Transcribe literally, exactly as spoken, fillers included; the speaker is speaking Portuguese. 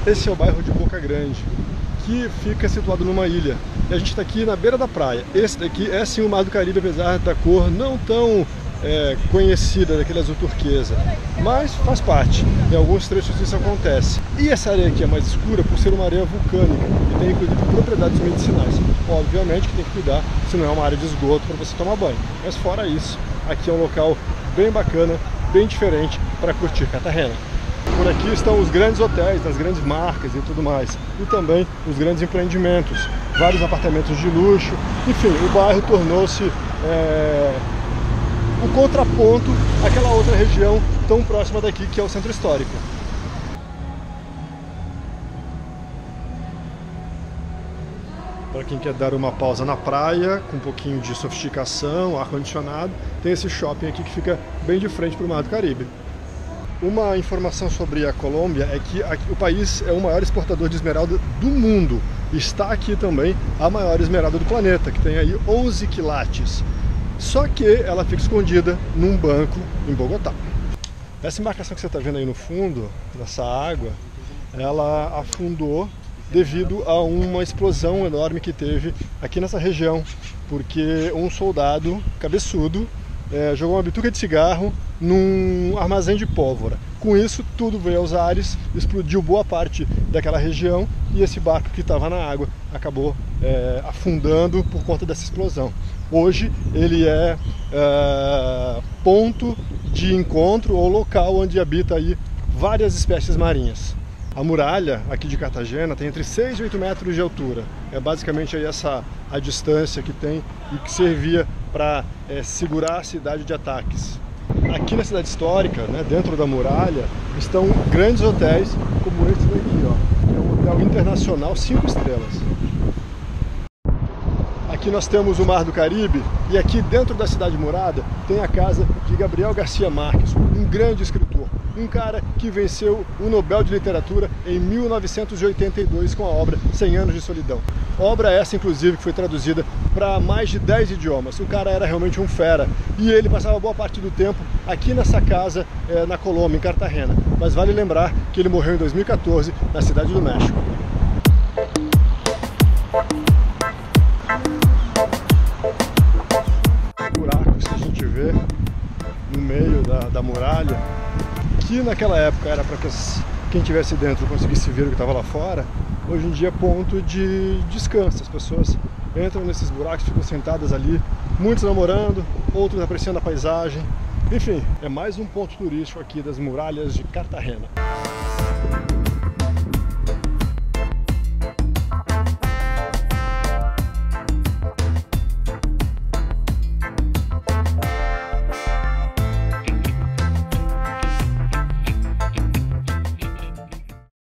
Esse é o bairro de Boca Grande, que fica situado numa ilha. E a gente está aqui na beira da praia. Esse daqui é sim o Mar do Caribe, apesar da cor não tão é, conhecida, daquele azul turquesa. Mas faz parte, em alguns trechos isso acontece. E essa areia aqui é mais escura por ser uma areia vulcânica e tem inclusive propriedades medicinais. Obviamente que tem que cuidar se não é uma área de esgoto para você tomar banho. Mas fora isso, aqui é um local bem bacana, bem diferente para curtir Cartagena. Por aqui estão os grandes hotéis, das grandes marcas e tudo mais. E também os grandes empreendimentos, vários apartamentos de luxo. Enfim, o bairro tornou-se é, o contraponto àquela outra região tão próxima daqui que é o Centro Histórico. Para quem quer dar uma pausa na praia, com um pouquinho de sofisticação, ar-condicionado, tem esse shopping aqui que fica bem de frente para o Mar do Caribe. Uma informação sobre a Colômbia é que aqui, o país é o maior exportador de esmeralda do mundo. Está aqui também a maior esmeralda do planeta, que tem aí onze quilates. Só que ela fica escondida num banco em Bogotá. Essa embarcação que você está vendo aí no fundo, dessa água, ela afundou devido a uma explosão enorme que teve aqui nessa região, porque um soldado cabeçudo é, jogou uma bituca de cigarro num armazém de pólvora. Com isso, tudo veio aos ares, explodiu boa parte daquela região e esse barco que estava na água acabou é, afundando por conta dessa explosão. Hoje ele é, é ponto de encontro ou local onde habita aí várias espécies marinhas. A muralha aqui de Cartagena tem entre seis e oito metros de altura. É basicamente aí essa a distância que tem e que servia para é, segurar a cidade de ataques. Aqui na cidade histórica, né, dentro da muralha, estão grandes hotéis como esse daqui, ó, que é um hotel internacional cinco estrelas. Aqui nós temos o Mar do Caribe e aqui dentro da cidade murada tem a casa de Gabriel Garcia Marques, um grande escritor. Um cara que venceu o Nobel de Literatura em mil novecentos e oitenta e dois com a obra cem anos de Solidão. Obra essa, inclusive, que foi traduzida para mais de dez idiomas. O cara era realmente um fera e ele passava boa parte do tempo aqui nessa casa, é, na Colômbia, em Cartagena. Mas vale lembrar que ele morreu em dois mil e quatorze, na cidade do México. Buracos que a gente vê no meio da, da muralha, que naquela época era para que quem estivesse dentro conseguisse ver o que estava lá fora, hoje em dia é ponto de descanso. As pessoas entram nesses buracos, ficam sentadas ali, muitos namorando, outros apreciando a paisagem. Enfim, é mais um ponto turístico aqui das muralhas de Cartagena.